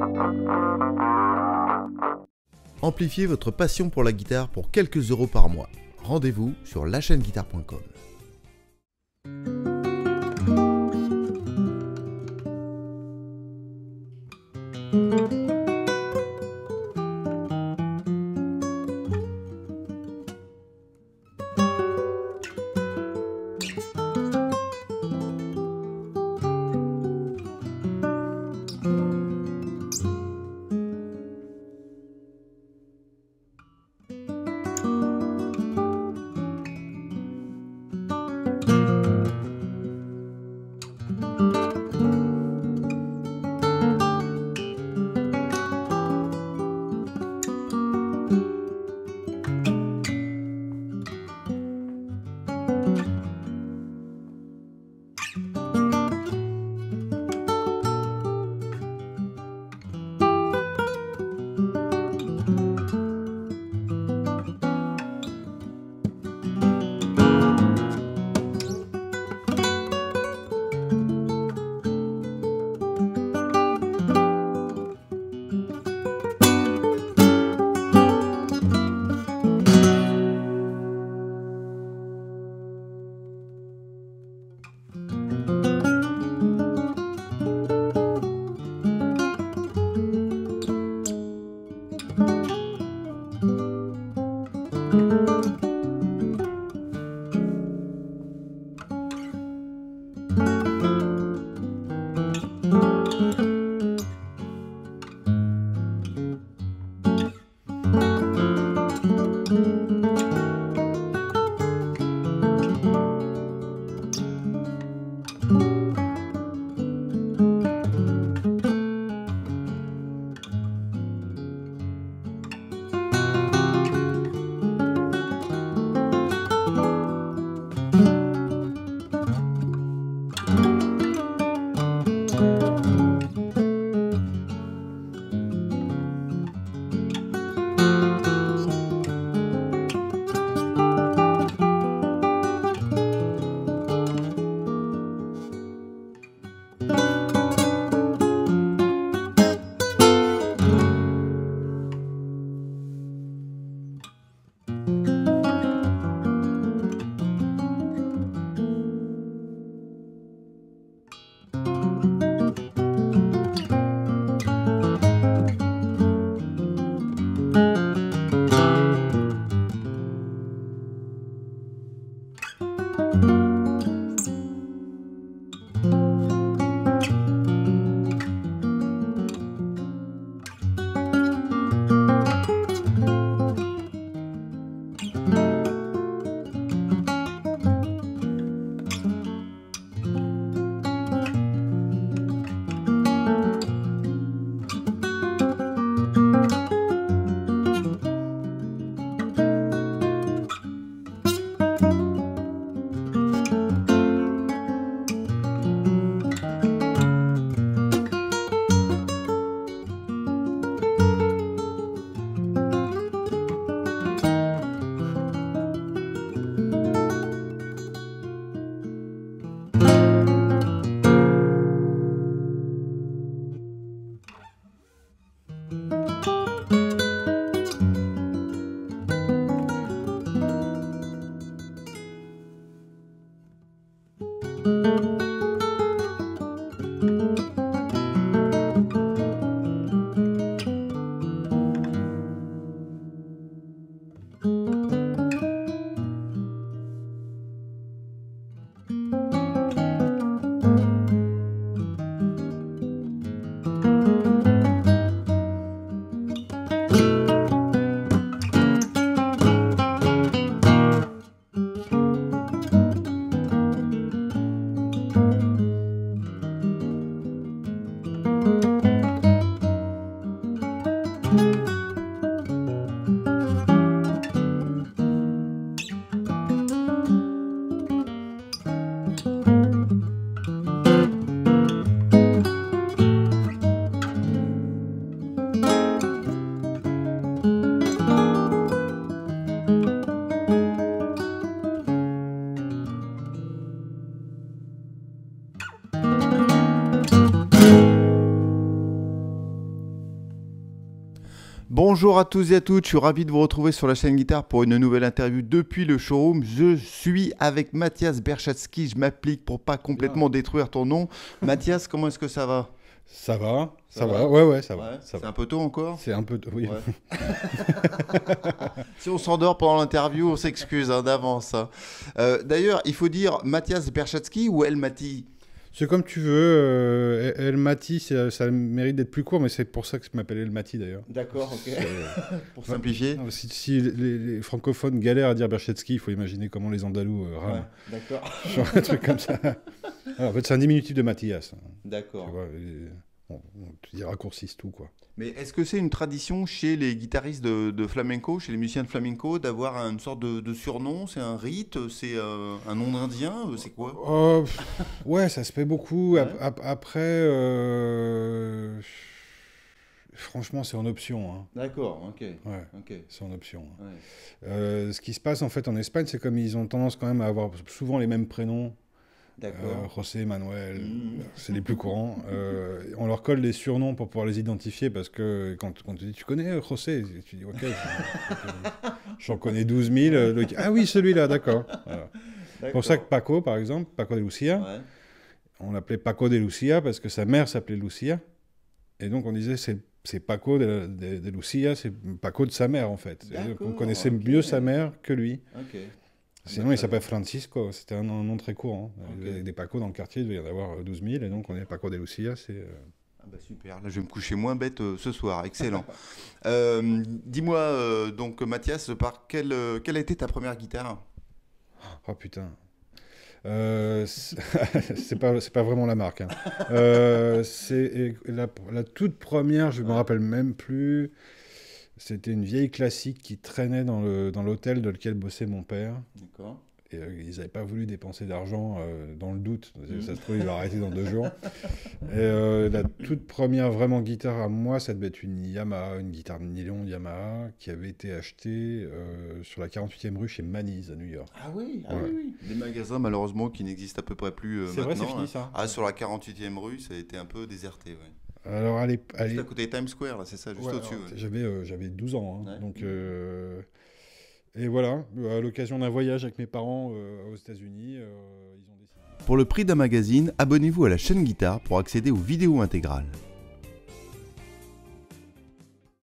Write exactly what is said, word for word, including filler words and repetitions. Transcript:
Amplifiez votre passion pour la guitare pour quelques euros par mois. Rendez-vous sur la chaîne guitare point com. Bonjour à tous et à toutes, je suis ravi de vous retrouver sur la chaîne Guitare pour une nouvelle interview depuis le showroom. Je suis avec Mathias Berchatsky, je m'applique pour pas complètement Bien. détruire ton nom. Mathias, comment est-ce que ça va? Ça va, ça, ça va. va, ouais, ouais, ça va. Ouais, c'est un peu tôt encore? C'est un peu tôt, oui. Ouais. Si on s'endort pendant l'interview, on s'excuse hein, d'avance. Hein. Euh, D'ailleurs, il faut dire Mathias Berchatsky ou El Mati? C'est comme tu veux. Euh, El Mati, ça mérite d'être plus court, mais c'est pour ça que je m'appelle El Mati d'ailleurs. D'accord, ok. Pour simplifier. Non, si, si les, les francophones galèrent à dire Berchatsky, il faut imaginer comment les Andalous euh, rament. Ouais, d'accord. Genre un truc comme ça. Alors, en fait, c'est un diminutif de Mathias. D'accord. On, on dit raccourcissent tout, quoi. Mais est-ce que c'est une tradition chez les guitaristes de, de flamenco, chez les musiciens de flamenco, d'avoir une sorte de, de surnom? C'est un rite? C'est euh, un nom d'Indien? C'est quoi? euh, Ouais, ça se fait beaucoup. Ouais. Ap après, euh... franchement, c'est en option. Hein. D'accord, ok. Ouais, okay. C'est en option. Ouais. Euh, ce qui se passe en fait en Espagne, c'est comme ils ont tendance quand même à avoir souvent les mêmes prénoms. Euh, José, Manuel, mmh. c'est les plus courants. Euh, on leur colle des surnoms pour pouvoir les identifier parce que quand, quand tu dis tu connais José, tu dis ok, j'en connais douze mille. Le... Ah oui, celui-là, d'accord. Voilà. C'est pour ça que Paco, par exemple, Paco de Lucia, ouais. on l'appelait Paco de Lucia parce que sa mère s'appelait Lucia. Et donc on disait c'est Paco de, de, de Lucia, c'est Paco de sa mère en fait. On connaissait okay. mieux sa mère que lui. Okay. Sinon, il s'appelle Francisco, c'était un, un nom très courant. Hein. Okay. Avec des Paco dans le quartier, il devait y en avoir douze mille, et donc on est Paco de Lucia. Euh... Ah bah super, là je vais me coucher moins bête euh, ce soir, excellent. euh, Dis-moi, euh, donc Mathias, par quelle, euh, quelle a été ta première guitare? Oh putain, euh, c'est pas, pas vraiment la marque. Hein. euh, c'est la, la toute première, je ne me rappelle même plus. C'était une vieille classique qui traînait dans l'hôtel dans, dans lequel bossait mon père. D'accord. Et euh, ils n'avaient pas voulu dépenser d'argent euh, dans le doute. Mmh. Ça se trouve, il va arrêter dans deux jours. Et euh, la toute première vraiment guitare à moi, ça devait être une Yamaha, une guitare de nylon Yamaha, qui avait été achetée euh, sur la quarante-huitième rue chez Manny's à New York. Ah oui, ah ouais. oui, oui. Des magasins malheureusement qui n'existent à peu près plus euh, maintenant. C'est vrai, c'est fini ça. Ah, sur la quarante-huitième rue, ça a été un peu déserté, ouais. Alors, allez, allez... Juste à côté de Times Square, là, c'est ça, juste ouais, au-dessus. Ouais. J'avais euh, j'avais douze ans, hein, ouais. donc... Euh... Et voilà, à l'occasion d'un voyage avec mes parents euh, aux États-Unis, euh, ils ont décidé... Pour le prix d'un magazine, abonnez-vous à la chaîne Guitare pour accéder aux vidéos intégrales.